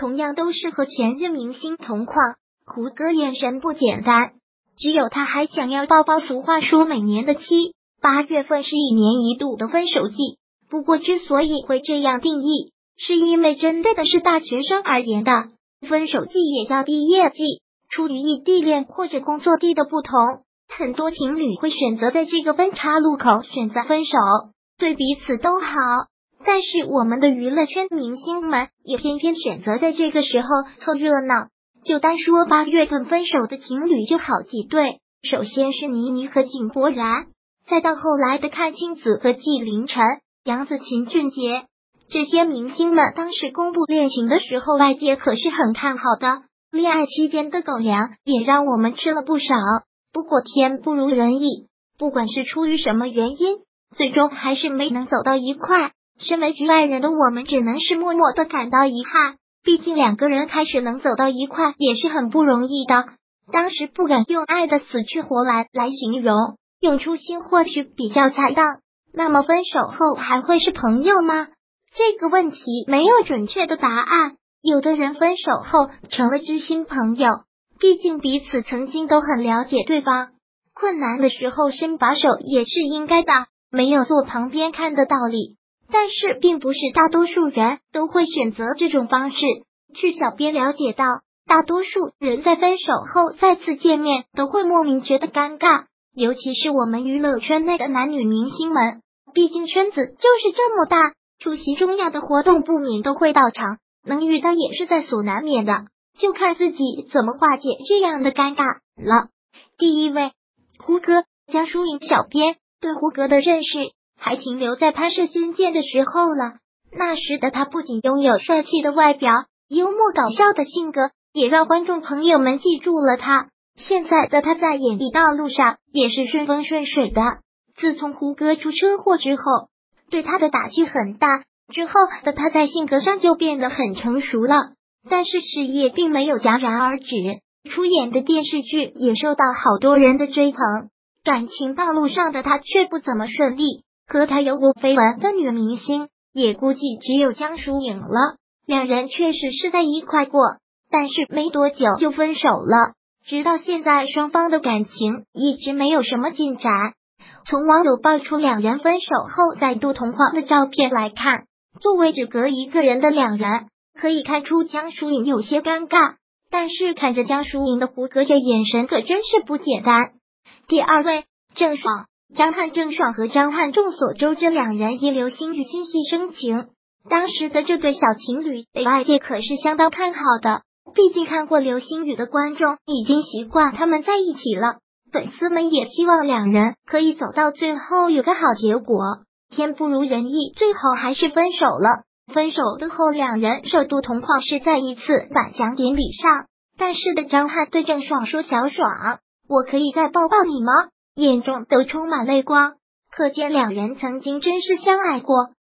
同样都是和前任明星同框，胡歌眼神不简单，只有他还想要抱抱。俗话说每年的8月份是一年一度的分手季，不过之所以会这样定义，是因为针对的是大学生而言的分手季，也叫毕业季。出于异地恋或者工作地的不同，很多情侣会选择在这个分岔路口选择分手，对彼此都好。但是我们的娱乐圈明星们也偏偏选择在这个时候凑热闹。就单说8月份分手的情侣就好几对，首先是倪妮和井柏然，再到后来的阚清子和纪凌尘、杨紫秦、俊杰。这些明星们当时公布恋情的时候，外界可是很看好的，恋爱期间的狗粮也让我们吃了不少。不过天不如人意，不管是出于什么原因，最终还是没能走到一块。身为局外人的我们只能是默默的感到遗憾，毕竟两个人开始能走到一块也是很不容易的。当时不敢用爱的死去活来形容，用初心或许比较恰当。那么分手后还会是朋友吗？这个问题没有准确的答案。有的人分手后成了知心朋友，毕竟彼此曾经都很了解对方，困难的时候伸把手也是应该的，没有坐旁边看的道理。但是并不是大多数人都会选择这种方式。据小编了解到，大多数人在分手后再次见面都会莫名觉得尴尬，尤其是我们娱乐圈内的男女明星们，毕竟圈子就是这么大，出席重要的活动不免都会到场，能遇到也是在所难免的，就看自己怎么化解这样的尴尬了。第一位，胡歌。江疏影小编对胡歌的认识还停留在拍摄《仙剑》的时候了。那时的他不仅拥有帅气的外表，幽默搞笑的性格，也让观众朋友们记住了他。现在的他在演艺道路上也是顺风顺水的。自从胡歌出车祸之后，对他的打击很大，之后的他在性格上就变得很成熟了。但是事业并没有戛然而止，出演的电视剧也受到好多人的追捧。感情道路上的他却不怎么顺利，和他有过绯闻的女明星也估计只有江疏影了。两人确实是在一块过，但是没多久就分手了。直到现在，双方的感情一直没有什么进展。从网友爆出两人分手后再度同框的照片来看，作为只隔一个人的两人，可以看出江疏影有些尴尬，但是看着江疏影的胡歌这眼神可真是不简单。第二位，郑爽。张翰、郑爽和张翰众所周知，两人因流星雨心系生情，当时的这对小情侣被外界可是相当看好的，毕竟看过流星雨的观众已经习惯他们在一起了，粉丝们也希望两人可以走到最后有个好结果。天不如人意，最后还是分手了。分手的后，两人首度同框是在一次颁奖典礼上，但是的张翰对郑爽说：“小爽，我可以再抱抱你吗？”眼中都充满泪光，可见两人曾经真是相爱过。